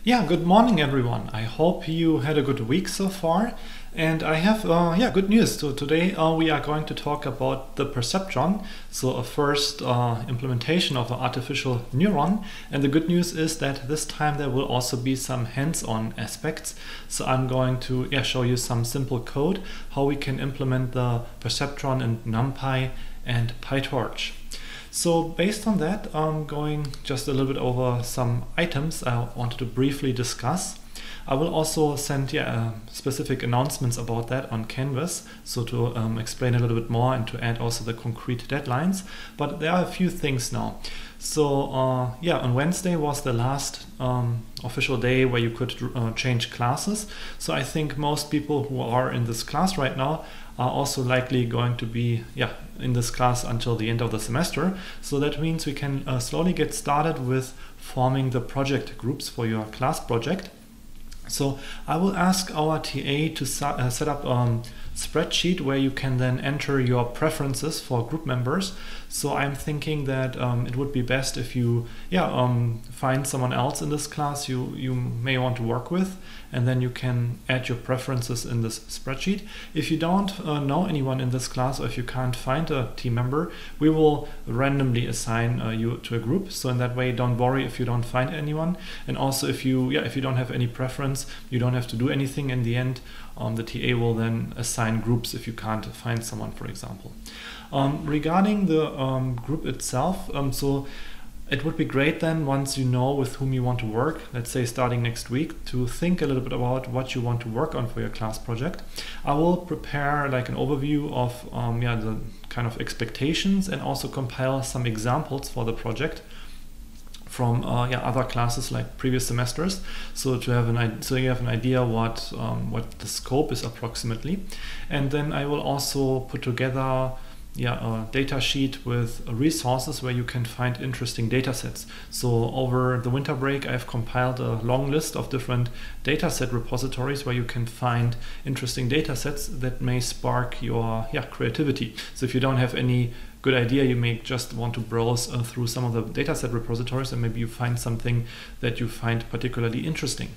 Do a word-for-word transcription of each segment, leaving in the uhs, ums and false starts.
Yeah, good morning everyone. I hope you had a good week so far. And I have uh, yeah, good news. So today uh, we are going to talk about the Perceptron, so a first uh, implementation of an artificial neuron. And the good news is that this time there will also be some hands-on aspects. So I'm going to yeah, show you some simple code, how we can implement the Perceptron in NumPy and PyTorch. So based on that, I'm going just a little bit over some items I wanted to briefly discuss. I will also send yeah, uh, specific announcements about that on Canvas, so to um, explain a little bit more and to add also the concrete deadlines. But there are a few things now. So uh, yeah, on Wednesday was the last um, official day where you could uh, change classes. So I think most people who are in this class right now are also likely going to be yeah, in this class until the end of the semester. So that means we can uh, slowly get started with forming the project groups for your class project. So I will ask our T A to uh, set up a spreadsheet where you can then enter your preferences for group members. So I'm thinking that um, it would be best if you yeah, um, find someone else in this class you, you may want to work with, and then you can add your preferences in this spreadsheet. If you don't uh, know anyone in this class, or if you can't find a team member, we will randomly assign uh, you to a group. So in that way, don't worry if you don't find anyone. And also if you yeah if you don't have any preference, you don't have to do anything in the end. Um, the T A will then assign groups if you can't find someone, for example. Um, regarding the um, group itself, um, so it would be great then, once you know with whom you want to work, let's say starting next week, to think a little bit about what you want to work on for your class project. I will prepare like an overview of um, yeah, the kind of expectations, and also compile some examples for the project from uh, yeah, other classes like previous semesters, so to have an so you have an idea what um, what the scope is approximately. And then I will also put together yeah, a data sheet with resources where you can find interesting data sets. So over the winter break, I've compiled a long list of different data set repositories where you can find interesting data sets that may spark your yeah, creativity. So if you don't have any good idea, you may just want to browse uh, through some of the dataset repositories, and maybe you find something that you find particularly interesting.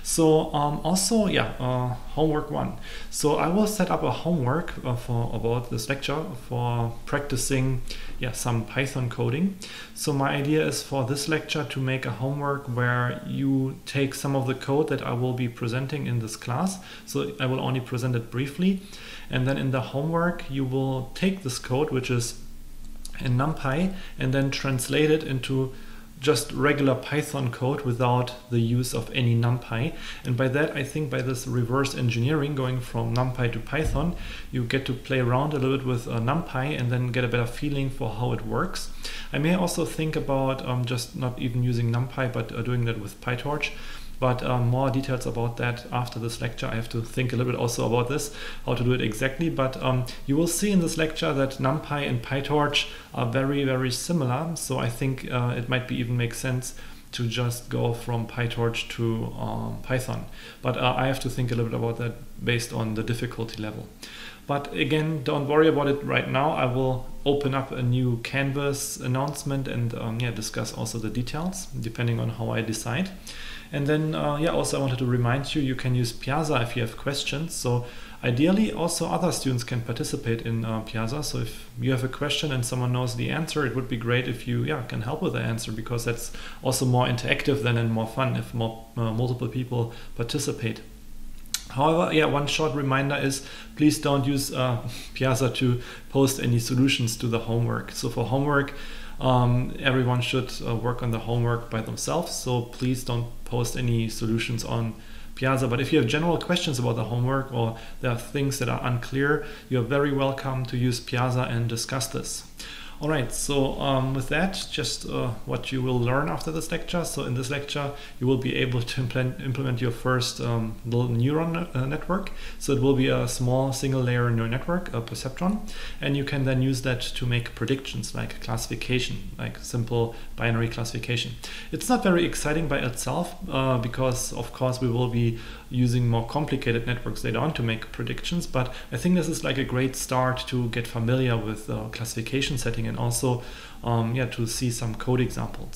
So um, also, yeah, uh, homework one. So I will set up a homework uh, for about this lecture for practicing yeah, some Python coding. So my idea is for this lecture to make a homework where you take some of the code that I will be presenting in this class. So I will only present it briefly. And then in the homework, you will take this code, which is in NumPy, and then translate it into just regular Python code without the use of any NumPy. And by that, I think by this reverse engineering, going from NumPy to Python, you get to play around a little bit with uh, NumPy and then get a better feeling for how it works. I may also think about um, just not even using NumPy, but uh, doing that with PyTorch. But um, more details about that after this lecture. I have to think a little bit also about this, how to do it exactly. But um, you will see in this lecture that NumPy and PyTorch are very, very similar. So I think uh, it might be even make sense to just go from PyTorch to um, Python. But uh, I have to think a little bit about that based on the difficulty level. But again, don't worry about it right now. I will open up a new Canvas announcement and um, yeah, discuss also the details, depending on how I decide. And then, uh, yeah, also I wanted to remind you, you can use Piazza if you have questions. So ideally, also other students can participate in uh, Piazza. So if you have a question and someone knows the answer, it would be great if you yeah, can help with the answer, because that's also more interactive then and more fun if more, uh, multiple people participate. However, yeah, one short reminder is please don't use uh, Piazza to post any solutions to the homework. So for homework, um, everyone should uh, work on the homework by themselves. So please don't post any solutions on Piazza. But if you have general questions about the homework, or there are things that are unclear, you're very welcome to use Piazza and discuss this. All right, so um, with that, just uh, what you will learn after this lecture. So in this lecture, you will be able to implement, implement your first um, little neuron uh, network. So it will be a small single layer neural network, a perceptron, and you can then use that to make predictions like classification, like simple binary classification. It's not very exciting by itself uh, because of course we will be using more complicated networks later on to make predictions, but I think this is like a great start to get familiar with the classification setting, and also um, yeah, to see some code examples.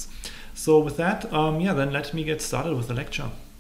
So with that, um, yeah, then let me get started with the lecture.